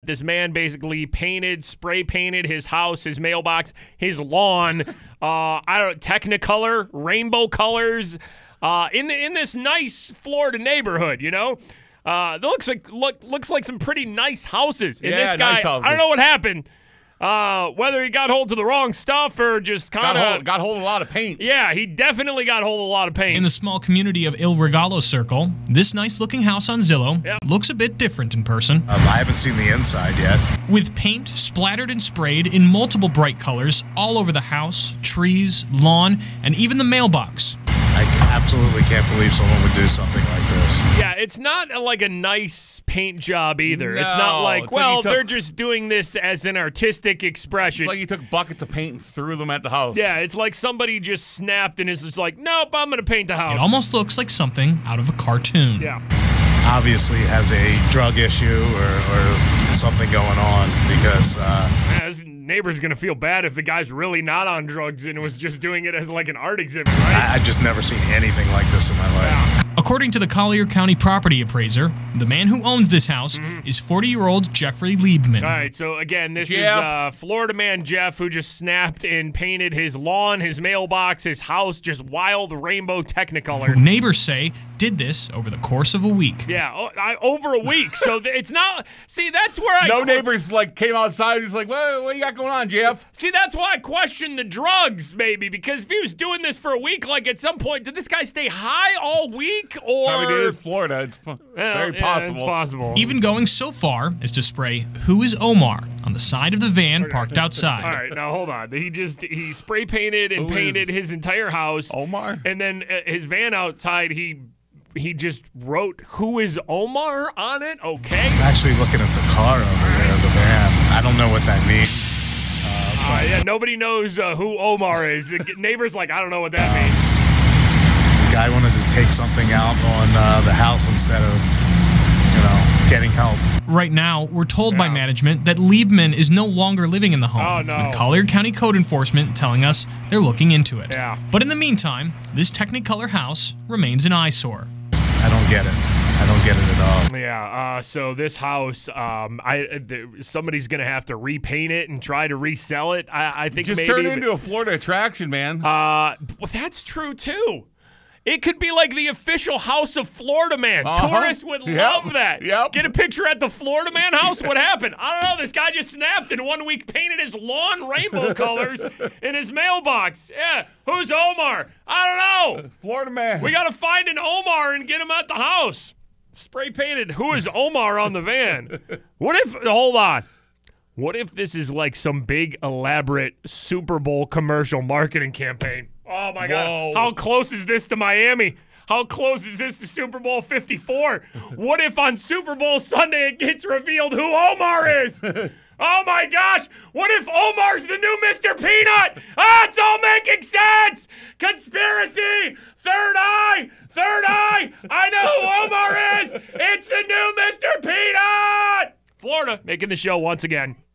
This man basically spray painted his house, his mailbox, his lawn. Technicolor, rainbow colors, in this nice Florida neighborhood. That looks like some pretty nice houses. And this guy, nice houses. I don't know what happened. Whether he got hold of the wrong stuff or just kind of got hold of a lot of paint. Yeah, he definitely got hold of a lot of paint. In the small community of Il Regalo Circle, this nice-looking house on Zillow looks a bit different in person. I haven't seen the inside yet. With paint splattered and sprayed in multiple bright colors all over the house, trees, lawn, and even the mailbox. I absolutely can't believe someone would do something like this. Yeah, it's not like a nice paint job either. No, it's not like, it's well, like they're just doing this as an artistic expression. It's like you took buckets of paint and threw them at the house. Yeah, it's like somebody just snapped and is just like, nope, I'm going to paint the house. It almost looks like something out of a cartoon. Yeah. Obviously has a drug issue or something going on because... This neighbor's going to feel bad if the guy's really not on drugs and was just doing it as like an art exhibit, right? I've just never seen anything like this in my life. Yeah. According to the Collier County property appraiser, the man who owns this house is 40-year-old Jeffrey Liebman. All right, so again, this is Florida man Jeff who just snapped and painted his lawn, his mailbox, his house, just wild rainbow Technicolor. Neighbors say did this over the course of a week. Yeah, over a week. So it's not. See, that's where No neighbors came outside and just like, what you got going on, Jeff? See, that's why I question the drugs, maybe, because if he was doing this for a week, like at some point, did this guy stay high all week? Or Probably did in Florida. It's very possible. It's possible. Even going so far as to spray "Who is Omar" on the side of the van parked outside. All right, now hold on. He spray painted and painted his entire house. Omar? And then his van outside, he just wrote "Who is Omar" on it. Okay. I'm actually looking at the car over there, the van. I don't know what that means. Yeah, nobody knows who Omar is. The neighbor's like, I don't know what that means. The guy wanted to take something out on the house instead of, getting help. Right now, we're told by management that Liebman is no longer living in the home, Oh, no. with Collier County Code Enforcement telling us they're looking into it. Yeah. But in the meantime, this Technicolor house remains an eyesore. I don't get it. I don't get it at all. Yeah, so this house, somebody's going to have to repaint it and try to resell it. I think just maybe... turn it into a Florida attraction, man. Well, that's true, too. It could be like the official House of Florida Man. Tourists would love that. Yep. Get a picture at the Florida Man house. What happened? I don't know. This guy just snapped and 1 week painted his lawn rainbow colors in his mailbox. Yeah. Who's Omar? I don't know. Florida Man. We got to find an Omar and get him at the house. Spray painted. Who is Omar on the van? Hold on. What if this is like some big, elaborate Super Bowl commercial marketing campaign? Oh, my God. How close is this to Miami? How close is this to Super Bowl 54? What if on Super Bowl Sunday it gets revealed who Omar is? Oh, my gosh. What if Omar's the new Mr. Peanut? It's all making sense. Conspiracy. Third eye. I know who Omar is. It's the new Mr. Peanut. Florida making the show once again.